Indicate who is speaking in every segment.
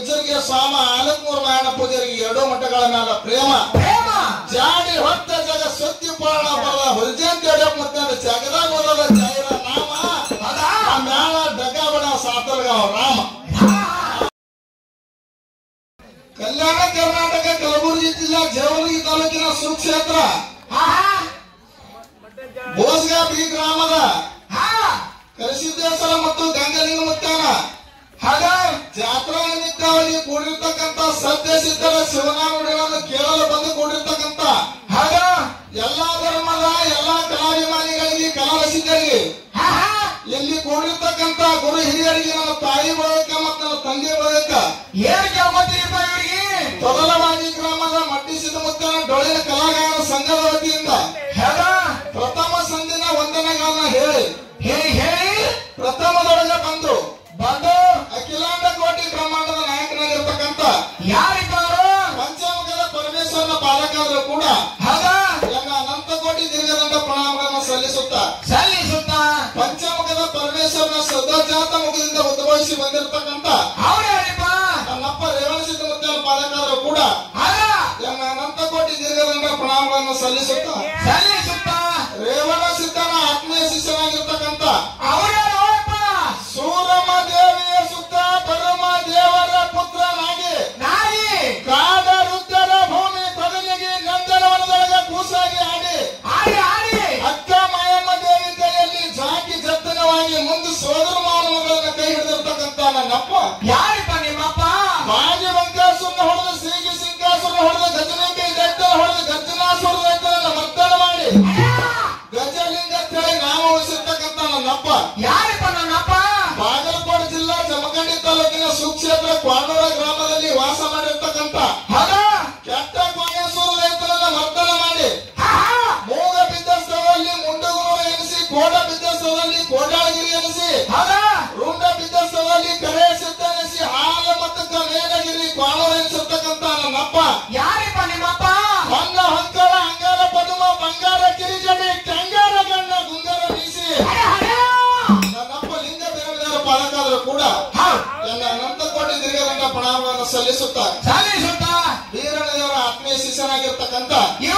Speaker 1: ಹುಚ್ಚರಿಗೆ ಸ್ವಾಮ ಆಲತ್ಮೂರು ನಾರಾಯಣ ಪೂಜಾರಿಗೆ 2 ಮಠಗಳ ಮೇಲೆ ಪ್ರೇಮ ಜಾಡಿ ಹೊತ್ತ ಜಗ ಸುದ್ದಿ ಪೂರ್ಣ ಬರದ ಹುಲ್ಜಂತಿ ಮತ್ತೆ ಜಗದಾಗ ಓದದ ಜೈರ ನಾಮ ಮ್ಯಾಲ ಡಗಾಬಡ ಸಾತಲ್ಗಾವ ರಾಮ. ಕಲ್ಯಾಣ ಕರ್ನಾಟಕ ಕಲಬುರಗಿ ಜಿಲ್ಲಾ ಜೇವರ್ಗಿ ತಾಲೂಕಿನ ಸುಕ್ಷೇತ್ರ ಬೋಸ್ಗಾ ಬಿ ಗ್ರಾಮದ ಕರಿಸಿದ್ದೇಶ್ವರ ಮತ್ತು ಗಂಗಲಿಂಗ ಮುತ್ತಾನ ಜಾತ್ರಾ ನಿಮಿತ್ತವಾಗಿ ಕೂಡಿರ್ತಕ್ಕಂಥ ಸದ್ಯ ಸಿದ್ಧರ ಶಿವನಾಮಗಳನ್ನು ಕೇಳಲು ಬಂದು ಕೂಡಿರ್ತಕ್ಕಂಥ ಎಲ್ಲಾ ಧರ್ಮದ ಎಲ್ಲಾ ಕಲಾಭಿಮಾನಿಗಳಿಗೆ ಕಲಾರಸಿಕರಿಗೆ ಇಲ್ಲಿ ಕೂಡಿರ್ತಕ್ಕಂಥ ಗುರು ಹಿರಿಯರಿಗೆ ನನ್ನ ತಾಯಿ ಬಳಕ ಮತ್ತು ನನ್ನ ತಂದೆ ಬಳಕ ತೊಗಲವಾಡಿ ಗ್ರಾಮದ ಮಟ್ಟಿಸಿದ ಮುತ್ತನ ಡೊಳ್ಳಿನ ಕಲಾಗಾಯನ ಸಂಘದ ವತಿಯಿಂದ ಪ್ರಥಮ ಸಂದಿನ ವಂದನೆಗಳನ್ನ ಹೇಳಿ ಪ್ರಥಮದೊಳಗೆ ಬಂದು ಅಖಿಲಾಂಡ ಕೋಟಿ ಬ್ರಹ್ಮಾಂಡದ ನಾಯಕನಾಗಿರ್ತಕ್ಕಂಥ ಪಂಚಮುಖದ ಪರಮೇಶ್ವರನ ಪಾಲಕಾದರೂ ಕೂಡ ನನ್ನ ಅನಂತ ಕೋಟಿ ದೀರ್ಘದಂಡ ಪ್ರಣಾಮಗಳನ್ನು ಸಲ್ಲಿಸುತ್ತಾ ಪಂಚಮುಖದ ಪರಮೇಶ್ವರನ ಸದಾಜಾತ ಮುಖದಿಂದ ಉದ್ಭವಿಸಿ ಬಂದಿರತಕ್ಕಂಥ ನನ್ನಪ್ಪ ರೇವಣಸಿದ್ಧ ಮುತ್ತನ ಪಾಲಕಾದರೂ ಕೂಡ ನನ್ನ ಅನಂತ ಕೋಟಿ ದೀರ್ಘದಂಡ ಪ್ರಣಾಮಗಳನ್ನು ಸಲ್ಲಿಸುತ್ತಾ ರೇವಣ ಸಿದ್ಧನ ಆತ್ಮೀಯ ಶಿಷ್ಯನಾಗಿರ್ತಕ್ಕಂಥ ಸೂರಮ ದೇವಿಯ ಸುತ್ತ ಪರಮ ದೇವರ ಪುತ್ರನಾಗಿ ಕಾಡ ರುದ್ರರ ಭೂಮಿ ತೊಗಲಿಗೆ ನಂದನವನದೊಳಗೆ ಕೂಸಾಗಿ ಆಡಿ ಅಕ್ಕ ಮಾಯಮ್ಮ ದೇವಿ ಕೈಯಲ್ಲಿ ಜಾಕಿ ಜತ್ತನವಾಗಿ ಮುಂದೆ ಸೋದರ ಮಾನವಗಳನ್ನ ಕೈ ಹಿಡಿದಿರ್ತಕ್ಕಂಥ ನನ್ನಪ್ಪ ನಿಮ್ಮಪ್ಪ ಬಾಗಿ ಬಂಕಾಸುರನ ಹೊಡೆದ ಸೀಗಿ ಸಿಂಕಾಸುರನ ಹೊಡೆದ ಗಜನಿಂಗ ದೈತ್ಯನ ಹೊಡೆದ ಗರ್ಜನಾಸುರ ದೈತ್ಯನನ್ನ ಮರ್ದನ ಮಾಡಿ ಗಜಲಿಂಗ ಹೇಳಿ ನಾಮ ಉಳಿಸಿರ್ತಕ್ಕಂಥ ನನ್ನಪ್ಪ ಬಾಗಲಕೋಟೆ ಜಿಲ್ಲಾ ಜಮಖಂಡಿ ತಾಲೂಕಿನ ಸುಕ್ಷೇತ್ರ ಕ್ವಾಡೂರ ಗ್ರಾಮದಲ್ಲಿ ವಾಸ ಮಾಡಿರ್ತಕ್ಕಂಥ ಕೆಟ್ಟ ಕೋಣೇಶ್ವರ ರೈತರನ್ನ ಮರ್ದನ ಮಾಡಿ ಮೂಗ ಬಿದ್ದ ಸ್ಥಳದಲ್ಲಿ ಮುಂಡಗುರು ಎನಿಸಿ ಕೋಡ ಬಿದ್ದ ಸ್ಥಳದಲ್ಲಿ ಕೋಡಾಳಗಿರಿ ಎನಿಸಿ ರುಂಡ ಬಿದ್ದ ಸ್ಥಳದಲ್ಲಿ ಕರೆ ಸಿದ್ಧ ಎನಿಸಿ ಹಾಲ ಮತ್ತು ನೇರಗಿರಿ ಕ್ವಾಡೂರ ಎನಿಸಿರ್ತಕ್ಕಂಥ ನನ್ನಪ್ಪ ನಿಮ್ಮಪ್ಪ ಹೊನ್ನ ಹೊಂಕಳ ಅಂಗಾರ ಪದುಮ ಬಂಗಾರ ಕಿರಿಜಡಿ ಕಂಗಾರ ಗಣ್ಣ ಗುಂಗಾರ ಬೀಸಿ ನನ್ನಪ್ಪ ಲಿಂಗ ಬೇರೆ ಪಾಲಕಾದರೂ ಕೂಡ ನನ್ನ ಅನಂತ ಕೋಟಿ ದೀರ್ಘದಂಡ ಪ್ರಣಾಮಗಳನ್ನು ಸಲ್ಲಿಸುತ್ತಾ ವೀರಣ್ಣದೇವರ ಆತ್ಮೀಯ ಶಿಷ್ಯನಾಗಿರ್ತಕ್ಕಂಥ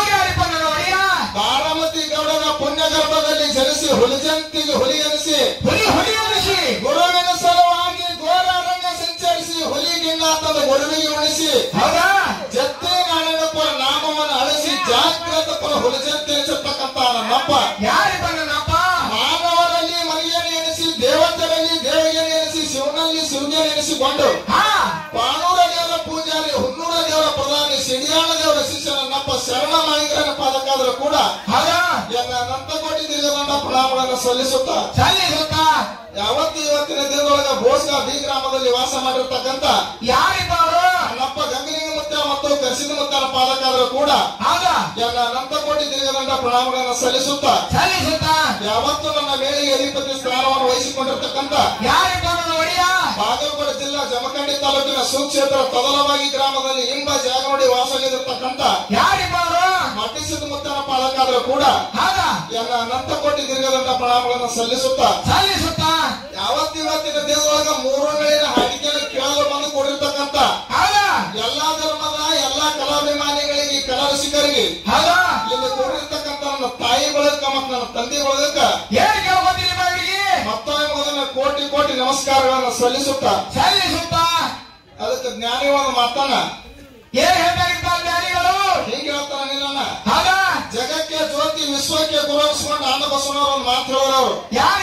Speaker 1: ಬಾರಾಮತಿ ಗೌಡರ ಪುಣ್ಯ ಗರ್ಭದಲ್ಲಿ ಜನಿಸಿ ಹುಲಿಜಂತಿಗೆ ಹುಲಿ ಎನಿಸಿ ಗುರುವಿನ ಸಲುವಾಗಿ ಘೋರಾರಣ್ಯ ಸಂಚರಿಸಿ ಹುಲಿಗಿನ್ನಾತದ ಗುರುವಿಗೆ ಉಣಿಸಿ ಜತ್ತೆ ನಾರಾಯಣಪುರ ನಾಮವನ್ನು ಅಳಿಸಿ ಜಾಗೃತ ಪರ ಹುಲಿಜಂತಿ ಎನಿಸಿರ್ತಕ್ಕಂಥ ನನ್ನಪ್ಪ ಮಾನವರಲ್ಲಿ ಮರಿಯನ್ನು ಎನಿಸಿ ದೇವತೆಯಲ್ಲಿ ದೇವಿಯನ್ನು ಎನಿಸಿ ಶಿವನಲ್ಲಿ ಶಿವನಿಯನ್ನು ಎನಿಸಿಕೊಂಡು ಪಾಣೂರ ದೇವರ ಪೂಜಾರಿ ಹುನ್ನೂರ ದೇವರ ಪ್ರಧಾನಿ ಸಿಡಿಯಾಳ ದೇವರ ಶಿಷ್ಯ ನನ್ನಪ್ಪ ಶರಣ ಮಾಳಿಗರನ್ನ ಪಾದಕಾದರೂ ಕೂಡ ಎಲ್ಲ ಅನಂತ ಕೋಟಿ ದೀರ್ಘದಂಡ ಪ್ರಣಾಮಗಳನ್ನು ಸಲ್ಲಿಸುತ್ತಾ ಇವತ್ತಿನ ದಿನದೊಳಗ ಬೋಸ್ಗಾ ಬಿ ಗ್ರಾಮದಲ್ಲಿ ವಾಸ ಮಾಡಿರ್ತಕ್ಕಂಥ ನನ್ನಪ್ಪ ಗಂಗಲಿಂಗ ಮುತ್ತ ಮತ್ತು ಕರಿಸಿದ ಮುತ್ತನ ಪಾದಕಾದರೂ ಕೂಡ ಎಲ್ಲ ಅನಂತ ಕೋಟಿ ದೀರ್ಘದಂಡ ಪ್ರಣಾಮಗಳನ್ನು ಸಲ್ಲಿಸುತ್ತಾ ಯಾವತ್ತು ನನ್ನ ಮೇಲಿಗೆ ಅಧಿಪತಿ ಸ್ಥಾನವನ್ನು ವಹಿಸಿಕೊಂಡಿರ್ತಕ್ಕಂಥ ಬಾಗಲಕೋಟೆ ಜಿಲ್ಲಾ ಜಮಖಂಡಿ ತಾಲೂಕಿನ ಸುಕ್ಷೇತ್ರ ತೊದಲವಾಗಿ ಗ್ರಾಮದಲ್ಲಿ ಇಂಬ ಜಾಗನೋಡಿ ವಾಸವಾಗಿರತಕ್ಕಂಥ ಮಟ್ಟಿಸಿದ ಮುತ್ತನ ಪಾಲಕಾದರೂ ಕೂಡ ಎಲ್ಲ ಅನಂತ ಕೋಟಿ ದೀರ್ಘದಂಡ ಪ್ರಣಾಮಗಳನ್ನು ಸಲ್ಲಿಸುತ್ತಾ ಇವತ್ತಿನ ದಿನದೊಳಗ 3 ವೇಳೆಯ ಹಾಡಿಕೆಯನ್ನು ಕೇಳಲು ಬಂದು ಕೊಡಿರ್ತಕ್ಕಂಥ ಎಲ್ಲಾ ಧರ್ಮದ ಎಲ್ಲಾ ಕಲಾಭಿಮಾನಿಗಳಿಗೆ ಕಲಾರಸಿಕರಿಗೆ ಇಲ್ಲಿ ಕೊಡಿರ್ತಕ್ಕಂಥ ನನ್ನ ತಾಯಿ ಬಳಕ ಮತ್ತು ನನ್ನ ತಂದೆ ಬಳಕ ಮತ್ತೊಮ್ಮೆ ಮೊದಲ ಕೋಟಿ ಕೋಟಿ ನಮಸ್ಕಾರಗಳನ್ನು ಸಲ್ಲಿಸುತ್ತಾ ಅದಕ್ಕೆ ಜ್ಞಾನಿವಾದ ಮಾತಾನ ಜ್ಞಾನಿಗಳು ಹೀಗೆ ಹೇಳ್ತಾರ ನಿನ್ನ ಜಗಕ್ಕೆ ಜ್ಯೋತಿ ವಿಶ್ವಕ್ಕೆ ಗುರುವಿಸಿಕೊಂಡು ಆಂಧ್ರ ಬಸವನವರು ಒಂದು ಮಾತು ಹೇಳೋರು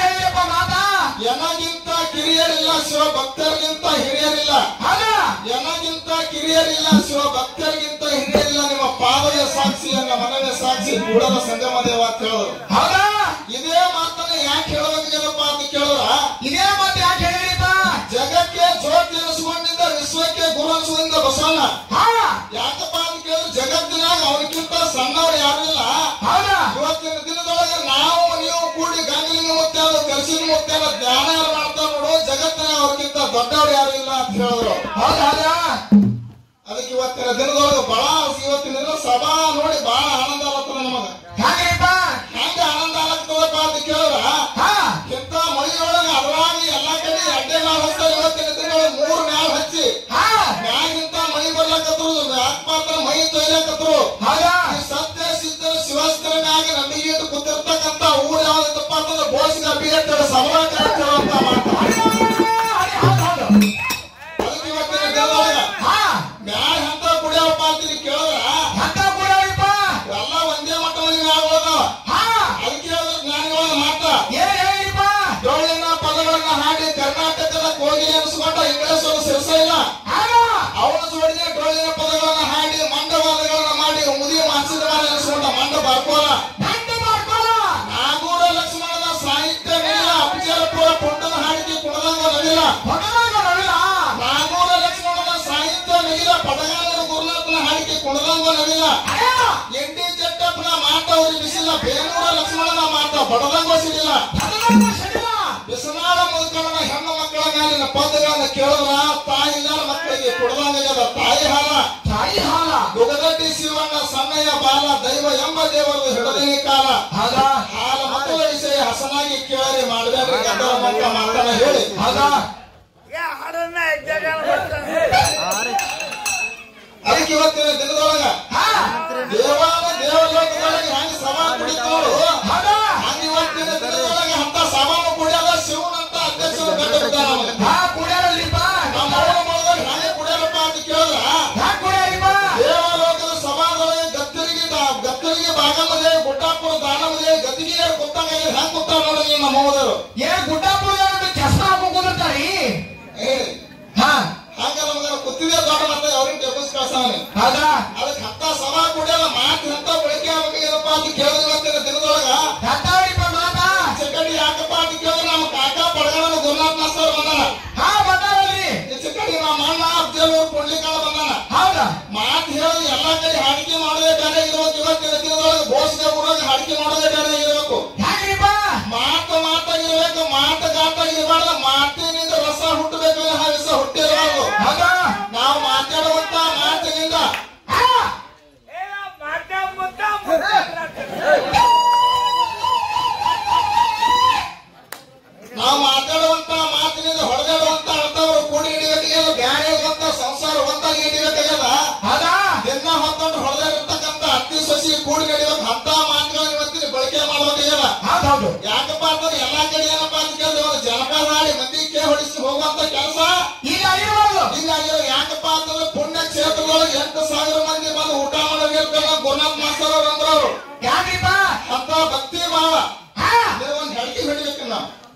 Speaker 1: ಎನಗಿಂತ ಕಿರಿಯರಿಲ್ಲ ಶಿವ ಭಕ್ತರಿಗಿಂತ ಹಿರಿಯರಿಲ್ಲ ಎನಗಿಂತ ಕಿರಿಯರಿಲ್ಲ ಶಿವ ಭಕ್ತರಿಗಿಂತ ಹಿರಿಯರಿಲ್ಲ ನಿಮ್ಮ ಪಾದವೇ ಸಾಕ್ಷಿ ನನ್ನ ಮನವೇ ಸಾಕ್ಷಿ ಕೂಡಲ ಸಂಗಮ ದೇವ ಅಂತ ಹೇಳಿದ್ರು ಇದೇ ಮಾತನ್ನ ಯಾಕೆ ಹೇಳೋದಿಲ್ಲಪ್ಪ ಅಂತ ಕೇಳಿದ್ರ ಇದೇ ಮಾತು ಯಾಕೆ ಹೇಳಿದ್ರಿಪ್ಪ ಜಗಕ್ಕೆ ಜ್ಯೋತಿ ಎನಿಸಿಕೊಂಡಿದ್ದ ವಿಶ್ವಕ್ಕೆ ಗುರು ಎನಿಸಿದ ಬಸವಣ್ಣ ಯಾಕಪ್ಪ ಅಂತ ಕೇಳಿದ್ರೆ ಜಗತ್ತಿನಾಗ ಅವನಿಗಿಂತ ಸಣ್ಣವ್ರು ಯಾರು ಇಲ್ಲ ಇವತ್ತಿನ ದಿನದೊಳಗೆ ನಾವು ನೀವು ಕೂಡಿ ಗಂಗಲಿಂಗ ಮುತ್ತಾದ ಕರಿಸಿನ ಮುತ್ತಾದ ಧ್ಯಾನ ಮಾಡ್ತಾ ನೋಡು ಜಗತ್ತಿನ ಅವ್ರಿಗಿಂತ ದೊಡ್ಡವ್ರು ಯಾರು ಇಲ್ಲ ಅಂತ ಹೇಳಿದ್ರು ಅದಕ್ಕೆ ಇವತ್ತಿನ ದಿನದೊಳಗೆ ಇವತ್ತಿನ ದಿನ ಸಭಾ ನೋಡಿ ಬಹಳ ಆನಂದ ಆಗತ್ತದ ನಮಗ ಹೆಂಗ ಆನಂದ ಆಗತ್ತದಪ್ಪ ಅಂತ ಕೇಳಿದ್ರ ಇಂತ ಮಳೆಯೊಳಗೆ ಅದ್ರಾಗಿ ಎಲ್ಲಾ ಕಡೆ ಅಡ್ಡೆ ನಾள் ಹಚ್ತಾರೆ ಇವತ್ತಿನ ದಿನದೊಳಗೆ 3 ನಾள் ಹಚ್ಚಿ ಹಾಡಿಕೆ ಕುಣದಂಗ ನವಿಲ್ಲ ಎಂಡಿ ಜಟ್ಟಪ್ಪನ ಮಾತವ್ರಿ ಬಿಸಿಲ್ಲ ಬೇನೂರ ಲಕ್ಷ್ಮಣನ ಮಾತ ಬಡದಂಗ ಸಿಡಿಲ್ಲ ಬಿಸನಾಳ ಮುದುಕಣ್ಣನ ಹೆಣ್ಣು ಮಕ್ಕಳ ಮೇಲಿನ ಪದಗಳನ್ನ ಕೇಳಿದ್ರ ತಾಯಿಗಾರ ಮಕ್ಕಳಿಗೆ ಕುಡದಂಗದ ತಾಯಿ ಹಾಲ ಗುಗದಡ್ಡಿ ಶಿವಣ್ಣ ಸಣ್ಣಯ್ಯ ಬಾಲ ದೈವ ಎಂಬ ದೇವರು ಹಿಡದಿನಿ ಕಾಲ ಹಾಲ ಮಕ್ಕಳ ವಿಷಯ ಹಸನಾಗಿ ಕೇಳಿ ಮಾಡಬೇಕು ಗದ್ದಲ ಮಕ್ಕಳ ಮಾತನ್ನ ಹೇಳಿ ಅದಕ್ಕೆ ಇವತ್ತಿನ ದಿನದೊಳಗ ದೇವಲೋಕದೊಳಗೆ ಹೆಂಗ ಸಭಾ ಕುಡಿತೋಳು ಹಂಗ ಇವತ್ತಿನ ದಿನದೊಳಗೆ ಅಂತ ಸಭಾನು ಕುಡಿಯಲ್ಲ ಶಿವನಂತ ಅಧ್ಯಕ್ಷರು ಗಂಟೆ ಕುಡಿಯಲ್ಲಪ್ಪ ಹೆಂಗೆ ಕುಡಿಯಲ್ಲಪ್ಪ ಅಂತ ಕೇಳಿದ್ರ ದೇವಲೋಕದ ಸಭಾದೊಳಗೆ ಗತ್ತರಿಗೆ ಬಾಗಮದೆ ಗುಡ್ಡಾಪುರ ದಾನಮದೆ ಗದ್ದಿಗೆ ಗೊತ್ತಾಗ ಹೆಂಗ್ ಗೊತ್ತಾಗ ನೋಡ್ರಿ ನಮ್ಮ ಹೋದರು ಗುಡ್ಡಾಪುರ ಚಸ್ಮಾ ಹಾಕೊಂಡಿರ್ತಾರಿ ಹಂಗ ನಮ್ಗೆ ಗೊತ್ತಿದೆ ದೊಡ್ಡ ಮತ್ತೆ ಅವ್ರಿಗೆ ಟೆಬಸ್ ಕಳ್ಸಾನೆ ಅದಕ್ಕೆ ಹತ್ತ ಸಭಾ ಕುಡಿಯಲ್ಲ ಮಾತು ಅಂತ ಬಳಕೆ ಆಗ್ಬೇಕೇನಪ್ಪ ಅಂತ ಕೇಳಿದ ಇವತ್ತಿನ ದಿನದೊಳಗ ಚಿಕ್ಕಡಿ ಯಾಕಪ್ಪ ಅಂತ ಕೇಳಿದ್ರೆ ನಮ್ಮ ಕಾಕ ಪಡಗಣ ಗುರುನಾಥ್ ಮಾಸ್ತರ್ ಬಂದಾನ ಚಿಕ್ಕಡಿ ನಮ್ಮ ಅಣ್ಣ ಅಫ್ಜಲ್ ಪುಂಡ್ಲಿಕಾಳ ಬಂದಾನ ಮಾತು ಹೇಳಿ ಎಲ್ಲಾ ಕಡೆ ಹಾಡಿಕೆ ಮಾಡೋದೇ ಬೇರೆ ಇರ್ಬೇಕು ಇವತ್ತಿನ ದಿನದೊಳಗೆ ಘೋಷಣೆ ಊರಾಗ ಹಾಡಿಕೆ ಮಾಡೋದೇ ಬೇರೆ ಇರಬೇಕು ಮಾತಾಗಿರ್ಬೇಕು ಮಾತುಗಾತಾಗಿರ್ಬಾರ್ದು ಮಾತಿನಿಂದ ರಸ ಹುಟ್ಟಬೇಕು ರಸ ಹುಟ್ಟಿರಬಾರ್ದು ನಾವು ಮಾತಾಡುವಂತ ಮಾತಿನಿಂದ ನಾವು ಮಾತಾಡುವಂತ ಮಾತಿನಿಂದ ಹೊಡೆದಾಡುವಂತ ಅರ್ಥವರು ಕೂಡಿ ಹಿಡಿಬೇಕಾಗ್ಯದ ಬ್ಯಾರೆ ಬಂತ ಸಂಸಾರ ಒಂದಾಗಿ ಹಿಡಿಬೇಕಾಗ್ಯದ ದಿನ ಹೊತ್ತೊಂಡು ಹೊಡೆದಾಡಿರ್ತಕ್ಕಂಥ ಅತ್ತಿ ಸೊಸಿ ಕೂಡಿ ಹಿಡಿಬೇಕು ಅಂತ ಮಾತುಗಳನ್ನ ಇವತ್ತಿನ ಬಳಕೆ ಮಾಡಬೇಕಾಗ್ಯದ ಯಾಕಪ್ಪ ಅಂತಂದ್ರೆ ಎಲ್ಲಾ ಕಡೆ ಏನಪ್ಪ ಅಂತ ಕೇಳಿದ್ರೆ ಜನಪದ ಹಾಡಿ ಮಂದಿ ಕೇ ಹೊಡಿಸಿ ಹೋಗುವಂತ ಕೆಲಸ ಈಗ ಆಗಿರೋ ಯಾಕಪ್ಪ ಅಂತಂದ್ರೆ ಪುಣ್ಯ ಕ್ಷೇತ್ರದೊಳಗೆ 8,000 ಮಂದಿ ಬಂದು ಊಟ ಮಾಡೋದಿರ್ತಾರ ಗುರುನಾಥ್ ಮಾಸ್ತರ್ ಅವ್ರು ಅಂದ್ರವ್ರು ಯಾಕಪ್ಪ ಅಂತ ಭಕ್ತಿ ಭಾವ ಒಂದ್ ಹೆಡ್ಕಿ ಹಿಡಿಬೇಕಲ್ಲ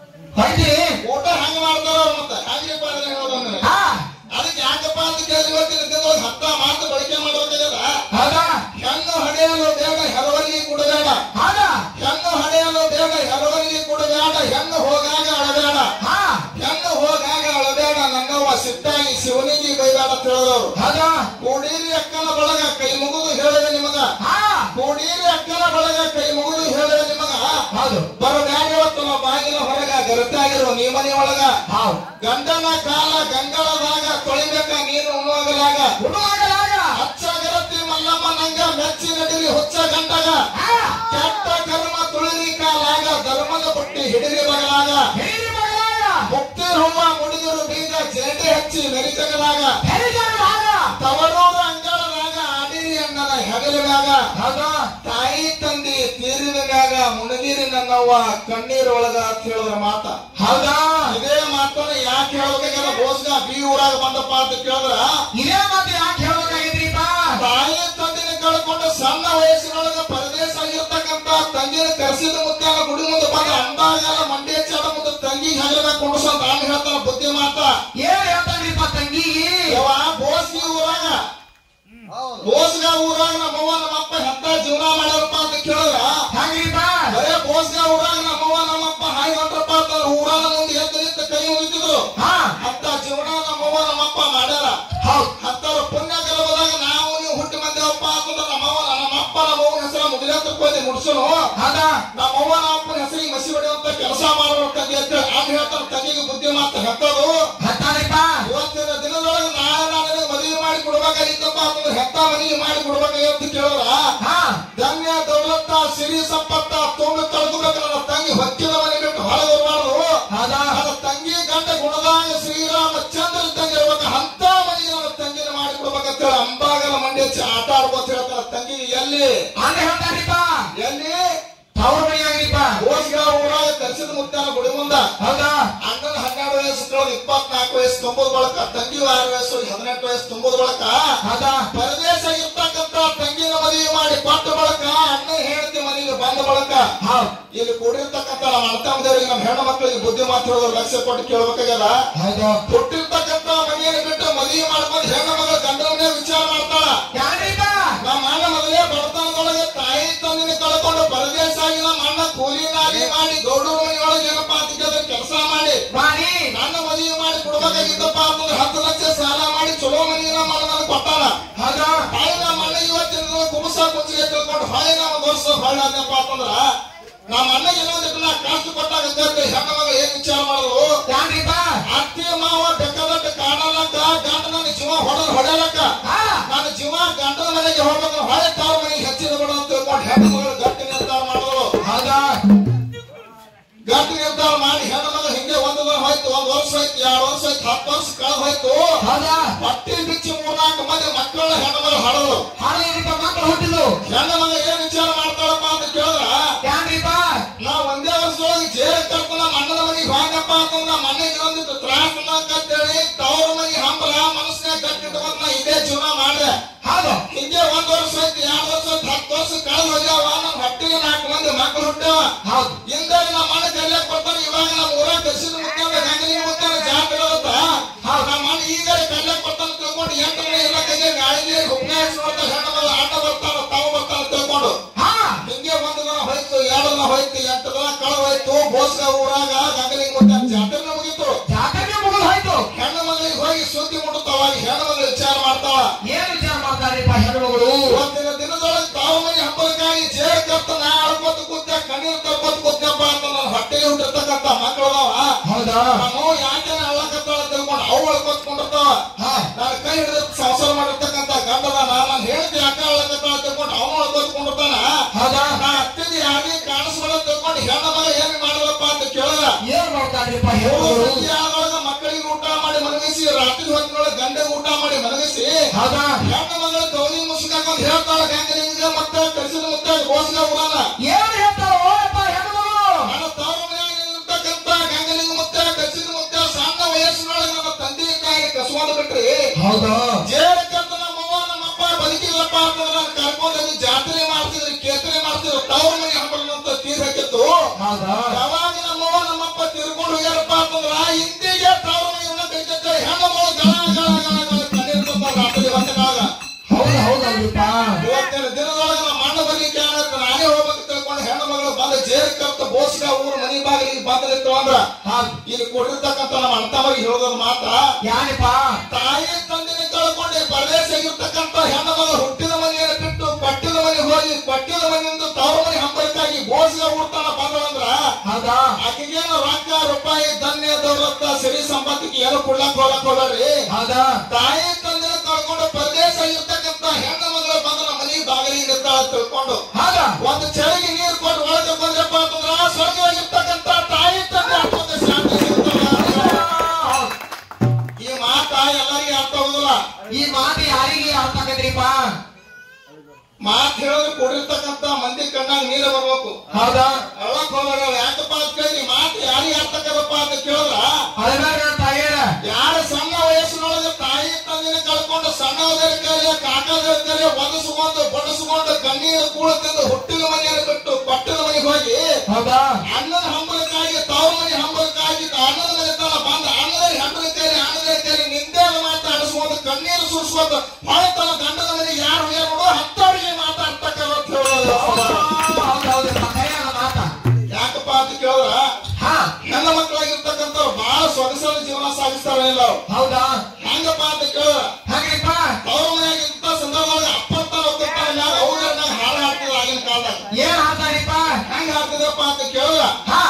Speaker 1: ಊಟ ಹಂಗ ಮಾಡ್ತಾರ ಅವ್ರು ಮತ್ತೆ ಹಾಗೆ ಹೇಳೋದಂದ್ರೆ ಅದಕ್ಕೆ ಯಾಕಪ್ಪ ಅಂತ ಕೇಳಿದ್ರೆ ಇವತ್ತಿನ ದಿನದೊಳಗೆ ಹತ್ತ ಮಾತು ಬಳಕೆ ಮಾಡಬೇಕಾಗ್ಯದ ಹೆಣ್ಣು ಹಡೆಯಲು ಬೇಗ ಹೆರವರಿಗೆ ಕೊಡಬೇಡ ಹೆಣ್ಣು ಹಡೆಯಲು ಬೇಗ ಹೆರವರಿಗೆ ಕೊಡಬೇಡ ಹೆಣ್ಣು ಹೋಗಾಗ ಅಳಬೇಡ ಹೆಣ್ಣು ಹೋಗಾಗ ಅಳಬೇಡ ನನ್ನವ್ವ ಸಿಟ್ಟಾಗಿ ಶಿವನಿಗೆ ಬೈಬೇಡ ಅಂತ ಹೇಳಿದವರು ಕೂಡೀರಿ ಅಕ್ಕನ ಬಳಗ ಕೈ ಮುಗಿದು ಹೇಳಿದೆ ನಿಮಗ ಕೂಡೀರಿ ಅಕ್ಕನ ಬಳಗ ಕೈ ಮುಗಿದು ಹೇಳಿದೆ ನಿಮಗ ಬರಬ್ಯಾಡ ಇವತ್ತು ನಮ್ಮ ಬಾಗಿಲ ಹೊರಗ ಗರತಾಗಿರುವ ನೀ ಮನೆ ಒಳಗ ಗಂಡನ ಕಾಲ ಗಂಗಳದಾಗ ತೊಳಿಬೇಕ ನೀರು ಉಣ್ಣುವಾಗಲಾಗ ಹಚ್ಚ ಗರತಿ ಮಲ್ಲಮ್ಮ ನಂಗ ಮೆಚ್ಚಿ ನಡಿರಿ ಹುಚ್ಚ ಗಂಡಗ ಕೆಟ್ಟ ಕರ್ಮ ತುಳಿರಿ ಕಾಲಾಗ ಧರ್ಮದ ಬುಟ್ಟಿ ಹಿಡಿರಿ ಬಗಲಾಗ ಮುಕ್ತಿ ಹೂವ ಮುಡಿದರು ಬೀಗ ಜೇಟೆ ಹಚ್ಚಿ ಮೆರಿತಗಲಾಗ ತವರೂರ ಅಂಗಳದಾಗ ಆಡಿರಿ ಅಣ್ಣನ ಹೆಗಲಿನಾಗ ತಾಯಿ ತಂದಿ ತೀರಿನಾಗ ಮುಣಗಿರಿ ನನ್ನವ್ವ ಕಣ್ಣೀರೊಳಗ ಅಂತ ಹೇಳಿದ್ರ ಮಾತ ಹೌದಾ ಇದೇ ಮಾತನ್ನ ಯಾಕೆ ಹೇಳ್ಬೇಕಾಗಲ್ಲ ಬೋಸ್ಗ ಬಿ ಊರಾಗ ಬಂದಪ್ಪ ಅಂತ ಕೇಳಿದ್ರ ಇದೇ ಮಾತು ಯಾಕೆ ಹೇಳ್ಬೇಕಾಗಿದ್ರಿ ತಾಯಿ ತಂದಿನ ಕಳ್ಕೊಂಡು ಸಣ್ಣ ವಯಸ್ಸಿನೊಳಗ ಪರದೇಶ ಆಗಿರ್ತಕ್ಕಂತ ತಂಗಿನ ಕರೆಸಿದ ಮುತ್ತಾಗ ಗುಡಿ ಮುಂದೆ ಬಂದ ಅಂದಾಗಲ್ಲ ಮಂಡ್ಯ ಚಾಡ ಮುಂದೆ ತಂಗಿ ಹೆಗಲಿನಾಗ ಕೊಂಡ್ಸಂತ ಆಮೇಲೆ ಹೇಳ್ತಾನ ಬುದ್ಧಿ ಮಾತ ಏನ್ ಹೇಳ್ತಾನ್ರಿಪ್ಪ ತಂಗಿ ಬೋಸ್ಗಿ ಊರಾಗ ಬೋಸ್ಗ ಊರಾಗ ನಮ್ಮವ್ವ ನಮ್ಮಪ್ಪ ಎಂತ ಜೀವನ ಮಾಡ್ಯಾರಪ್ಪ ಅಂತ ಕೇಳಿದ್ರ ಬರೇ ಬೋಸ್ಗ ಊರಾಗ ನಮ್ಮವ್ವ ನಮ್ಮಪ್ಪ ಹಾಯ್ ಹೊಂಟ್ರಪ್ಪ ಅಂತ ಊರಾಗ ಮುಂದೆ ಎದ್ದು ನಿಂತ ಕೈ ಮುಗಿತಿದ್ರು ಅಂತ ಜೀವನ ನಮ್ಮವ್ವ ನಮ್ಮಪ್ಪ ಮಾಡ್ಯಾರ ಅಂತರ ಪುಣ್ಯ ಗಲಭದಾಗ ನಾವು ನೀವು ಹುಟ್ಟಿ ಬಂದೇವಪ್ಪ ಅಂತಂದ್ರೆ ನಮ್ಮಪ್ಪ ನಮ್ಮವ್ವನ ಹೆಸರ ಮುಗಿಲತ್ತಕ್ಕೆ ಹೋಗಿ ಮುಡ್ಸೋನು ನಮ್ಮವ್ವ ನಮ್ಮಪ್ಪನ ಹೆಸರಿಗೆ ಮಸಿ ಹೊಡೆಯುವಂತ ಕೆಲಸ ಮಾಡೋರು ತಂಗಿ ಅಂತ ಆಗ ಹೇಳ್ತಾರ ತಂಗಿಗೆ ಬುದ್ಧಿ ಮಾತು ಹೆತ್ತದು ಇವತ್ತಿನ ದಿನದೊಳಗೆ ನಾಳೆ ಮದುವೆ ಮಾಡಿ ಕೊಡ್ಬೇಕಾಗಿತ್ತಪ್ಪ ಅಂತಂದ್ರೆ ಹೆತ್ತ ಮದುವೆ ಮಾಡಿ ಕೊಡ್ಬೇಕಾಗಿತ್ತು ಕೇಳೋರ ಧನ್ಯ ದೌಲತ್ತ ಸಿರಿ ಸಂಪತ್ತ ತೊಂದು ಕಳೆದುಬೇಕು ನನ್ನ ತಂಗಿ ಹೊಕ್ಕಿದ ಮನೆ ಬಿಟ್ಟು ಹೊರಗೆ ಬರಬಾರ್ದು ನನ್ನ ತಂಗಿ ಗಂಡ ಗುಣದಾಗ ಶ್ರೀರಾಮಚಂದ್ರ ತಂಗಿ ಇರ್ಬೇಕು ಅಂತ ಮನೆಗೆ ನನ್ನ ತಂಗಿನ ಮಾಡಿ ಕೊಡ್ಬೇಕಂತ ಹೇಳಿ ಅಂಬಾಗಲ ಮಂಡ್ಯ ಆಟ ಆಡ್ಬೋದು ಹೇಳ್ತಾರ ತಂಗಿ ಎಲ್ಲಿ ಎಲ್ಲಿ ಅವ್ರ ಮನೆಯಾಗಿಪ್ಪ ಗೋಸ್ಗ ಊರಾಗ ತರಿಸಿದ ಮುತ್ತಾನ ಗುಡಿ ಮುಂದ ಅಣ್ಣನ 12 ವಯಸ್ಸು 24 ವಯಸ್ಸು ತುಂಬೋದು ಬಳಕ ತಂಗಿ 6 ವಯಸ್ಸು 18 ವಯಸ್ಸು ತುಂಬೋದು ಬಳಕ ಪರದೇಶ ಇರ್ತಕ್ಕಂತ ತಂಗಿನ ಮದುವೆ ಮಾಡಿ ಕೊಟ್ಟ ಬಳಕ ಅಣ್ಣ ಹೆಂಡತಿ ಮನೆಗೆ ಬಂದ ಬಳಕ ಇಲ್ಲಿ ಕೂಡಿರ್ತಕ್ಕಂತ ನಮ್ಮ ಅಣ್ಣತಮ್ಮದವರಿಗೆ ನಮ್ಮ ಹೆಣ್ಣು ಮಕ್ಕಳಿಗೆ ಬುದ್ಧಿ ಮಾತಾಡೋರು ಲಕ್ಷ್ಯ ಕೊಟ್ಟು ಕೇಳ್ಬೇಕಾಗ್ಯದ ಹುಟ್ಟಿರ್ತಕ್ಕಂತ ಮನೆಯನ್ನು ಬಿಟ್ಟು ಮದುವೆ ಮಾಡ್ಕೊಂಡು ಹೆಣ್ಣು ಮಗಳ ಗಂಡನೇ ವಿಚಾರ ಮಾಡ್ತಾಳ ನಮ್ಮ ಅಣ್ಣ ಮೊದಲೇ ಬಡತನದೊಳಗೆ ತಾಯಿ ತಂದಿನ ಕಳ್ಕೊಂಡು ಪರದೇಶ ಆಗಿ ನಮ್ಮ ಅಣ್ಣ ಕೂಲಿನಾಗಿ ಮಾಡಿ ಗೌಡರ ಮನೆಯೊಳಗೆ ಏನಪ್ಪಾ ಅಂತ ಕೆಲಸ ಮಾಡಿ ನನ್ನ ಮದುವೆ ಮಾಡಿ ಕೊಡ್ಬೇಕಾಗಿತ್ತಪ್ಪ ಅಂತಂದ್ರೆ 10 ಲಕ್ಷ ಸಾಲ ಮಾಡಿ ಚಲೋ ಮನೆಯನ್ನ ಮಾಡೋದನ್ನ ಕೊಟ್ಟಾನ. ಹಾಗೆ ನಮ್ಮ ಅಣ್ಣ ಇವತ್ತಿನ ಕುಬಸ ಕುಂಚಿಗೆ ತಿಳ್ಕೊಂಡು ಹಾಳೆ ನಮ್ಮ ವರ್ಷ ಹೊಳ್ಳ ಆದ್ನಪ್ಪ ಅಂತಂದ್ರ ನಮ್ಮ ಅಣ್ಣಗೆ ಇನ್ನೊಂದಿಟ್ಟು ನಾ ಕಾಸು ಕೊಟ್ಟಾಗ ಹೆಣ್ಣು ಮಗ ಏನ್ ವಿಚಾರ ಮಾಡಿದ್ರು, ಅತ್ತಿ ಮಾವ ಬೇಕಾದಟ್ಟ ಕಾಣಲಕ್ಕ ಗಂಡ ನನ್ನ ಜೀವ ಹೊಡೆಯಲಕ್ಕ ನನ್ನ ಜೀವ ಗಂಡನ ಮನೆಗೆ ಹೋಗ್ಬೇಕು ಹೊಳೆ ತಾವ ಮನೆಗೆ ಹೆಚ್ಚಿನ ಬಿಡ ಅಂತ ತಿಳ್ಕೊಂಡು ಹೆಣ್ಣು ಮಗಳು ಗಟ್ಟಿ ನಿರ್ಧಾರ ಮಾಡಿದ್ರು. ಗಟ್ಟಿ ನಿರ್ಧಾರ ಮಾಡಿ ಹೆಣ್ಣು ಮಗ ಹಿಂಗೆ ಒಂದು ಹೋಯ್ತು, 1 ವರ್ಷ ಆಯ್ತು, 2 ವರ್ಷ ಆಯ್ತು, 10 ವರ್ಷ ಕಳೆದು ಹೋಯ್ತು. ಹೊಟ್ಟಿ ಬಿಚ್ಚಿ 3-4 ಮಂದಿ ಮಕ್ಕಳ ಹೆಣ್ಣು ಮಗ ಹಾಡೋದು. ಮಕ್ಕಳು ಹುಟ್ಟಿದ್ರು. ಹೆಣ್ಣು ಮಗ ಏನ್ ವಿಚಾರ ಮಾಡ್ತಾಳಪ್ಪ ಅಂತ ಕೇಳಿದ್ರ, ನಾ ಒಂದೇ ವರ್ಷದೊಳಗೆ ಜೇಲ ಕರ್ಕೊಂಡು ನಮ್ಮ ಅಣ್ಣನ ಮನೆಗೆ ಹೋಗಪ್ಪ ಅಂತಂದ್ರೆ ನಮ್ಮ ಅಣ್ಣಗೆ ಇನ್ನೊಂದಿತ್ತು ತ್ರಾಸ ಅಂತೇಳಿ ತವ್ರ ಮನೆಗೆ ಹಂಬಲ ಮನಸ್ಸಿನಾಗ ಗಟ್ಟಿಟ್ಕೊಂಡು ನಾ ಇದೇ ಜೀವನ ಮಾಡಿದೆ. ಹಿಂಗೆ 1 ವರ್ಷ ಆಯ್ತು, 2 ವರ್ಷ ಆಯ್ತು, 10 ವರ್ಷ ಕಳೆದು ಹೋಗ್ಯಾವ. ನಮ್ಮ ಹೊಟ್ಟಿಗೆ 4 ಮಂದಿ ಮಕ್ಕಳು ಹುಟ್ಟ್ಯಾವ. ಹಿಂದೆ ನಮ್ಮ ಅಣ್ಣ ಕರಿಯಾಕ ಬರ್ತಾನೆ. ಇವಾಗ ನಮ್ಮ ಊರಾಗ ಕರ್ಸಿದ ಮುಖ್ಯ ಗಂಗಲಿಗೆ ಮುಖ್ಯ ಜಾತ್ರೆ ಇರೋದ ನಮ್ಮ ಅಣ್ಣ ಈಗ ಕರಿಯಾಕ ಬರ್ತಾನೆ ತಿಳ್ಕೊಂಡು 8 ಮನೆ ಎಲ್ಲ ಕೈಗೆ ಗಾಳಿಗೆ ಉಪನ್ಯಾಸ ನೋಡ್ತಾ ಹೆಣ್ಣು ಮಗ ಆಟ ಬರ್ತಾನ ತಾವು ಬರ್ತಾನ ತಿಳ್ಕೊಂಡು ಹಿಂಗೆ 1 ದಿನ ಹೋಯ್ತು, 2 ದಿನ ಹೋಯ್ತು, 8 ದಿನ ಕಳೆದು ಹೋಯ್ತು. ಬೋಸ್ಗ ಊರಾಗ ಗಂಗಲಿಗೆ ಮುಖ್ಯ ಜಾತ್ರೆ ಮುಗಿತು. ಹೋಯ್ತು ಹೆಣ್ಣು ಮಗಳಿಗೆ ಹೋಗಿ ಸುದ್ದಿ ಮುಟ್ಟುತ್ತಾವ. ಹೆಣ್ಣು ಮಗಳು ವಿಚಾರ ಮಾಡ್ತಾವ. ಏನ್ ವಿಚಾರ ಮಾಡ್ತಾರಪ್ಪ ಹೆಣ್ಣು ಮಗಳು? ಇವತ್ತಿನ ದಿನದೊಳಗೆ ತಾವು ಮನೆ ಹಬ್ಬಕ್ಕಾಗಿ ಜೇರ್ ಕತ್ತ ನಾ ಅಳ್ಕೊತ ಕೂತ ಕಣ್ಣೀರ್ ತರ್ಕೊತ ಕೂತಪ್ಪ ಅಂತ ನನ್ನ ಹೊಟ್ಟೆಗೆ ಹುಟ್ಟಿರ್ತಕ್ಕಂತ ಮಕ್ಕಳು ನಾನು ಯಾಕೆ ಅಳ್ಳಕತ್ತಾಳ ತಿಳ್ಕೊಂಡು ಅವು ಅಳ್ಕೊತ್ಕೊಂಡಿರ್ತಾವ. ನಾನು ಕೈ ಹಿಡಿದ ಸಂಸಾರ ಮಾಡಿರ್ತಕ್ಕಂತ ಗಂಡದ ನಾನು ಹೇಳ್ತಿ ಯಾಕೆ ಅಳ್ಳಕತ್ತಾಳ ತಿಳ್ಕೊಂಡು ಅವನು ಅಳ್ಕೊತ್ಕೊಂಡಿರ್ತಾನ. ನಾ ಅತ್ತಿಗೆ ಯಾರಿಗೆ ಕಾಣಿಸ್ಕೊಳ್ಳೋ ತಿಳ್ಕೊಂಡು ಹೆಣ್ಣು ಮಗ ಏನ್ ಮಾಡಲಪ್ಪ ಅಂತ ಕೇಳಿದ, ಏನ್ ಮಾಡ್ತಾರಪ್ಪ ಮಕ್ಕಳಿಗೆ ಊಟ ಮಾಡಿ ಮಲಗಿಸಿ, ರಾತ್ರಿ ಹೊತ್ತಿನೊಳಗೆ ಗಂಡೆಗೆ ಊಟ ಮಾಡಿ ಮಲಗಿಸಿ ಹೆಣ್ಣು ಮಗಳ ತೌಲಿ ಮುಸುಕಾಕೊಂಡು ಹೇಳ್ತಾಳ ಗಂಗನಿಗೆ ಮತ್ತೆ ಕಳಿಸಿದ ಮತ್ತೆ ಗೋಸ್ಗ ಊರಾನ ಏನ್ ಹೇಳ್ತಾಳ ನನ್ನ ತವ್ರ ಮನೆಯಾಗಿರ್ತಕ್ಕಂತ ಗಂಗನಿಗೆ ಮತ್ತೆ ಕಳಿಸಿದ ಮತ್ತೆ ಸಣ್ಣ ವಯಸ್ಸಿನೊಳಗೆ ನನ್ನ ತಂದೆ ಕಾಯಿ ಕಸ್ಕೊಂಡು ಬಿಟ್ರಿ. ಜೇರಕ್ಕಂತ ನಮ್ಮವ್ವ ನಮ್ಮಪ್ಪ ಬದುಕಿಲ್ಲಪ್ಪ ಅಂತಂದ್ರೆ ನಾನು ಕರ್ಕೊಂಡೋಗಿ ಜಾತ್ರೆ ಮಾಡ್ತಿದ್ರಿ, ಕೇತನೆ ಮಾಡ್ತಿದ್ರು, ತವ್ರ ಮನೆ ಹಬ್ಬದಂತ ತೀರ್ ಹಾಕಿತ್ತು. ಯಾವಾಗ ನಮ್ಮವ್ವ ನಮ್ಮಪ್ಪ ತಿರ್ಕೊಂಡು ಹೋಗ್ಯಾರಪ್ಪ ಅಂತಂದ್ರ ಹಿಂದಿಗೆ ತವ್ರ ಮನೆ ಹೆಣ್ಣು ಮಗಳು ರಾತ್ರಿ ಹೊತ್ತನಾಗ ಇವತ್ತಿನ ದಿನದೊಳಗೆ ನಮ್ಮ ಅಣ್ಣ ಬರ್ಲಿಕ್ಕೆ ನಾನೇ ಹೋಗ್ಬೇಕು ತಿಳ್ಕೊಂಡು ಹೆಣ್ಣು ಮಗಳು ಬಂದ ಜೇರ್ ಕರ್ತ ಬೋಸ್ಗ ಊರು ಮನಿ ಬಾಗಿಲಿಗೆ ಬಂದಿತ್ತು ಅಂದ್ರ ಇಲ್ಲಿ ಕೊಟ್ಟಿರ್ತಕ್ಕಂಥ ನಮ್ಮ ಅಣ್ಣತಮ್ಮರಿಗೆ ಹೇಳೋದು ಮಾತ್ರ ಯಾನಪ್ಪ, ತಾಯಿ ತಂದಿನ ಕಳ್ಕೊಂಡು ಪರದೇಶ ಆಗಿರ್ತಕ್ಕಂಥ ಹೆಣ್ಣು ಮಗಳು ಹುಟ್ಟಿದ ಮನೆಯನ್ನು ಬಿಟ್ಟು ಪಟ್ಟಿದ ಮನೆಗೆ ಹೋಗಿ ಪಟ್ಟಿದ ಮನೆಯಿಂದ ತವ್ರ ಮನೆ ಹಬ್ಬಕ್ಕಾಗಿ ಬೋಸ್ಗ ಊರ್ತಾನ ಬಂದ್ರಂದ್ರ ಆಕೆಗೇನು ರೊಕ್ಕ ರೂಪಾಯಿ ಧನ್ಯ ದೌಲತ್ತ ಸಿರಿ ಸಂಪತ್ತಿಗೆ ಏನು ಕೊಡ್ಲಾಕ್ ಹೋಗಕ್ ಹೋಗ್ರಿ. ತಾಯಿ ತಂದಿನ ಕಳ್ಕೊಂಡು ಪರದೇಶ ಆಗಿರ್ತಕ್ಕಂಥ ಹೆಣ್ಣು ಮಗಳು ಬಂದ ನಮ್ಮ ಮನೆಗೆ ಬಾಗಿಲಿಗೆ ಇರ್ತಾಳ ತಿಳ್ಕೊಂಡು ಒಂದು ಚಳಿಗೆ ನೀರು ಕೊಟ್ಟು ಒಳಗೆ ಬಂದ್ರಪ್ಪ ಅಂತಂದ್ರ ಸ್ವರ್ಗವಾಗಿರ್ತಕ್ಕಂಥ ತಾಯಿ ತಂದೆ ಅಷ್ಟೊಂದು ಶಾಂತಿ ಸಿಗ್ತಾಳ. ಈ ಮಾತ ಎಲ್ಲರಿಗೆ ಅರ್ಥ ಆಗುದಿಲ್ಲ. ಈ ಮಾತು ಯಾರಿಗೆ ಅರ್ಥ ಆಗದ್ರಿಪ್ಪ? ಮಾತು ಹೇಳಿದ್ರೆ ಕೊಡಿರ್ತಕ್ಕಂಥ ಮಂದಿ ಕಣ್ಣಾಗ ನೀರು ಬರ್ಬೇಕು. ಹೌದಾ? ಅಳಕ್ ಹೋಗ ಯಾಕಪ್ಪ ಅಂತ ಕೇಳಿ ಮಾತು ಯಾರಿಗೆ ಅರ್ಥ ಆಗದಪ್ಪ ಅಂತ ಕೇಳಿದ್ರ ಯಾರ ಸಣ್ಣ ವಯಸ್ಸಿನೊಳಗೆ ತಾಯಿ ತಂದಿನ ಕಳ್ಕೊಂಡು ಸಣ್ಣವರ ಕೈಯ ಕಾಕದರ ಕೈಯ ಒದಸ್ಕೊಂಡು ಬಡಸ್ಕೊಂಡು ಕಣ್ಣೀರು ಕೂಳತಿಂದ ಹುಟ್ಟಿದ ಮನೆಯನ್ನು ಬಿಟ್ಟು ಪಟ್ಟದ ಮನೆಗೆ ಹೋಗಿ ಅಣ್ಣನ ಹಂಬಲಕ್ಕಾಗಿ ತವ್ರ ಮನೆ ಹಂಬಲಕ್ಕಾಗಿ ಅಣ್ಣನ ಮನೆ ತನ ಬಂದ ಅಣ್ಣದ ಹೆಣ್ಣನ ಕೈಲಿ ನಿಂದೆ ಮಾತಾಡಿಸ್ಕೊಂಡು ಕಣ್ಣೀರು ಸುರಿಸ್ಕೊಂಡು ಹೊಳೆ ತನ್ನ ಗಂಡನ ಮನೆಗೆ ಯಾರು ನೋಡು ಹತ್ತವರಿಗೆ ಮಾತಾಡ್ತಕ್ಕ ಯಾಕಪ್ಪ ಅಂತ ಕೇಳಿದ್ರ ಹೆಣ್ಣ ಮಕ್ಕಳಾಗಿರ್ತಕ್ಕಂಥವ್ರು ಬಹಳ ಸೊಗಸಾದ ಜೀವನ ಸಾಗಿಸ್ತಾರ ಇಲ್ಲ. ಹೌದಾ? ಹೆಂಗಪ್ಪ ಅಂತ ಕೇಳಿದ್ರ ತವ್ರ ಮನೆಯಾಗಿಂತ ಸಂದರ್ಭದೊಳಗೆ ಅಪ್ಪಂತ ಹೋಗ್ತಿರ್ತಾರ ಅವ್ರ ಹಾಡು ಹಾಡ್ತಿದ್ರು ಆಗಿನ ಕಾಲದಾಗ. ಏನ್ ಹಾಡ್ತಾರಿಪ್ಪ? ಹೆಂಗ್ ಹಾಡ್ತಿದ್ರಪ್ಪ ಅಂತ ಕೇಳಿದ್ರ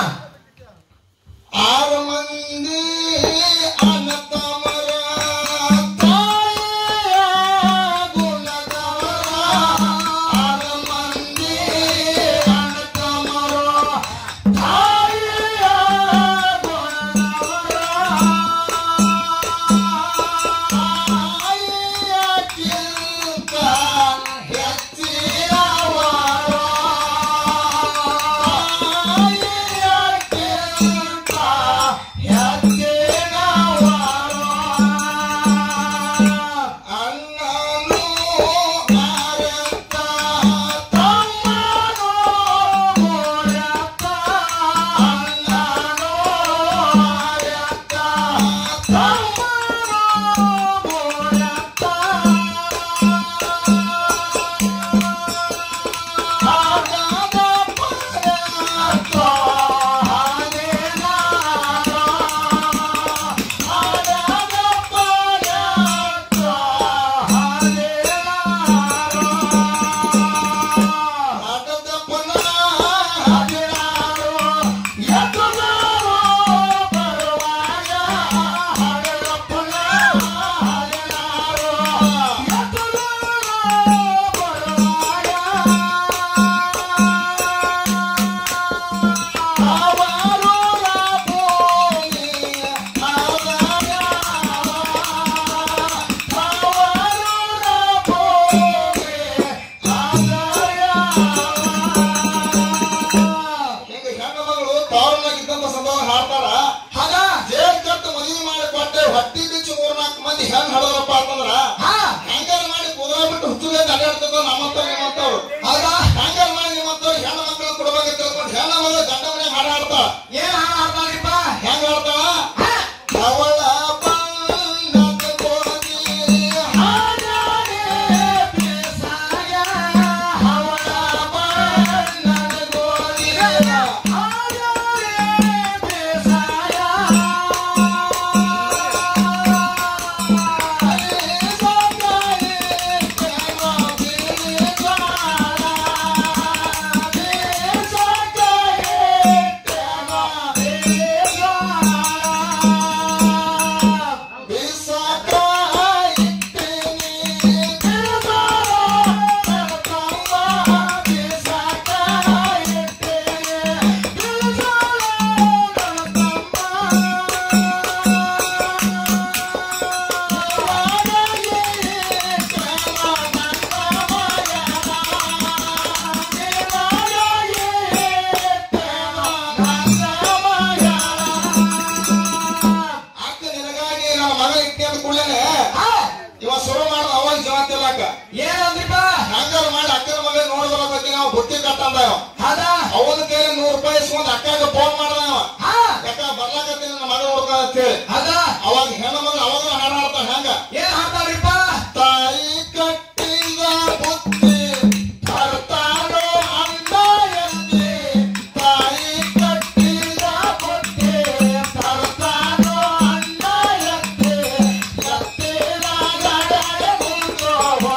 Speaker 1: 6 ಮಂದಿ ಅಣ್ಣ ತಮ್ಮರ ತಾಯಿಯ ಗುಣದವರ 6 ಮಂದಿ ಅಣ್ಣ ತಮ್ಮರ ತಾಯಿಯ ಗುಣದವರ ಅಡ್ಡಾಡ್ತದ ನಮ್ಮಂತವ್ರು ನಿಮ್ಮಂತವ್ರು ಹೌದಾ ಹಂಗ ಮಾಡಿ ನಿಮ್ಮಂತವ್ರು ಹೆಣ್ಣು ಮಕ್ಕಳು ಕೊಡ್ಬೇಕು ತಿಳ್ಕೊಂಡು ಹೆಣ್ಣು ಮಗಳು ಗಂಡ ಮನೆಯಾಗ ಹಾಡ ಆಡ್ತಾವ ಏನ್ ಹಾಡ ಆಡ್ತಾಳಿಪ್ಪ ಹೆಂಗ ಆಡ್ತಾವ ಅವಳ ಅವನ ಕೈ 100 ರೂಪಾಯಿ ಇಸ್ಕೊಂಡ್ ಅಕ್ಕಾಗ ಫೋನ್ ಮಾಡ್ದ ಯಾಕ ಬರ್ಲಾಕತ್ತೀನಿ ನನ್ನ ಮಗ ಹುಡುಕ ಅಂತ ಹೇಳಿ ಅವಾಗ ಹೆಣ್ಣು ಮಗ ಅವಾಗ ಹಾಡ ಹಾಡ್ತಾನ ಹೆಂಗ ಏನ್ ಹಾಡ್ತಾರಿಪ್ಪ ತಾಯಿ ಕಟ್ಟಿದ ಬುತ್ತಿ ತರ್ತಾರೋ ಅಣ್ಣ ಎತ್ತಿ ತಾಯಿ ಕಟ್ಟಿದ ಬುತ್ತಿ ತರ್ತಾರೋ ಅಣ್ಣ ಎತ್ತಿ ಎತ್ತಿದ ಗಡಾಯ ಮುಂದೋ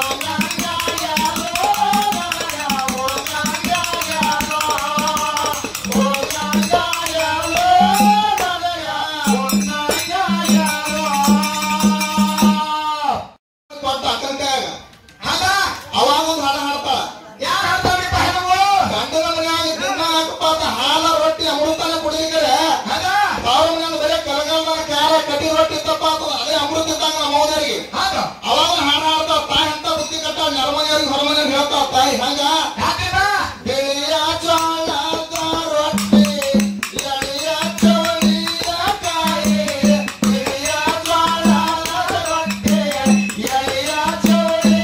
Speaker 1: ಅವಾಗ ಒಂದು ಹಾಡ ಹಾಡ್ತಾಳ ಯಾರು ಹಾಡ್ತಾಳಿಪ್ಪ ಹೆಣ್ಣುಗಳು ಗಂಡನ ಮನೆಯಾಗ ದಿನ ಹಾಕಪ್ಪ ಹಾಲ ರೊಟ್ಟಿ ಅಮೃತನ ಕುಡಿಲಿಕ್ಕೆ ಅವ್ರ ಮನೆಯಾಗ ಬರೀ ಕಲಗಲ್ದಾಗ ಕಾರ ಕಟ್ಟಿ ರೊಟ್ಟಿ ಇತ್ತಪ್ಪ ಅದೇ ಅಮೃತ ಇದ್ದಂಗ ನಮ್ಮ ಮೋದರಿಗೆ ಅವಾಗ ಹಾಡ ಹಾಡ್ತಾವ ತಾಯಿ ಅಂತ ಬುದ್ಧಿ ಕಟ್ಟ ನೆರಮನೆಯವ್ರಿಗೆ ಹೊರಮನೆಯವ್ರಿಗೆ ಹೇಳ್ತಾವ ತಾಯಿ ಹಂಗ ಬೆಳೆಯ ಜೋಳದ ರೊಟ್ಟಿ ಎಳೆಯ ಚೋಳಿಯ ಕಾಯಿ ಬೆಳೆಯ ಜೋಳದ ರೊಟ್ಟಿ ಎಳೆಯ ಚೋಳಿ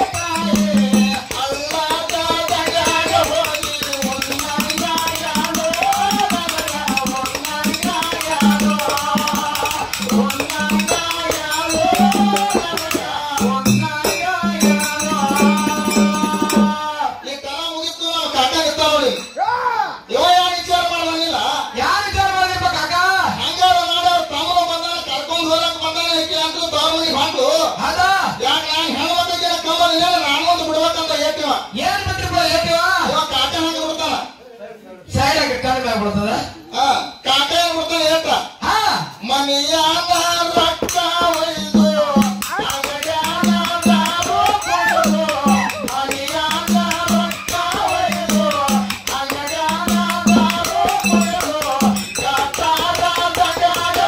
Speaker 1: ಕಾಕ ಏನ್ ಬಿಡ್ತಾನೆ ಏಟ ಮನೆಯಾದ ರೊಕ್ಕ ಒಯ್ದು ಅಂಗಡ್ಯಾನ ದಾರು ಕೊಡೋದು ಮನೆಯಾದ ರೊಕ್ಕ ಒಯ್ದು ಅಂಗಡ್ಯಾನ ದಾರು ಕೊಡೋದು ಕಾಟಾರ ದಗಾಡ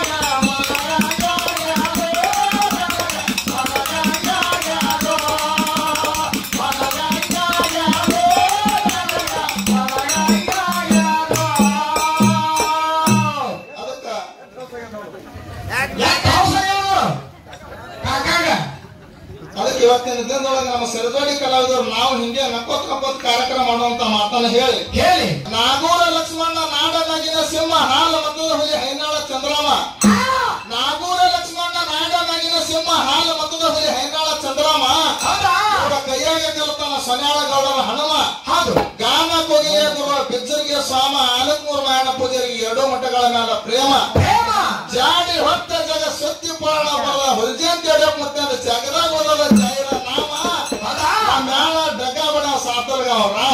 Speaker 1: ಅದಕ್ಕೆ ಇವತ್ತಿನ ದಿನದೊಳಗೆ ನಮ್ಮ ಸಿರಜೋಡಿ ಕಲಾವಿದರು ನಾವು ಹಿಂಗೆ ನಕ್ಕೋತ್ ಕಾರ್ಯಕ್ರಮ ಮಾಡುವಂತ ಮಾತನ್ನ ಹೇಳಿ ನಾಗೂರ ಲಕ್ಷ್ಮಣ ನಾಡನಾಗಿನ ಸಿಂಹ ಹಾಲ ಮತದ ಹುಲಿ ಹೈನಾಳ ಚಂದ್ರಮ ನಾಗೂರ ಲಕ್ಷ್ಮಣ ನಾಡನಾಗಿನ ಸಿಂಹ ಹಾಲ ಮತದ ಹುಲಿ ಹೈನಾಳ ಚಂದ್ರಮ ಅವರ ಕೈಯಾಗ ಕಲ್ತಾನ ಸೊನ್ಯಾಳ ಗೌಡರ ಹನುಮ ಗಾನ ಕೊಗೆಯ ಗುರು ಬಿಜ್ಜರಿಗೆ ಸ್ವಾಮ ಆಲಕ್ಮೂರ್ ಮಾಯಣ ಪೂಜರಿಗೆ 2 ಮಠಗಳ ಮೇಲೆ ಪ್ರೇಮ ಜಾಡಿ ಹೊತ್ತ ಜಗ ಸುದ್ದಿ ಪುರಾಣ ಬರದ ಹುಲ್ಜಂತಿ ಮತ್ತೆ ಜಗದಾಗ ಓದದ ಜೈರ ನಾಮ ಮ್ಯಾಳ ಡಗ ಬಡ ಸಾತರ್ಗಾವ್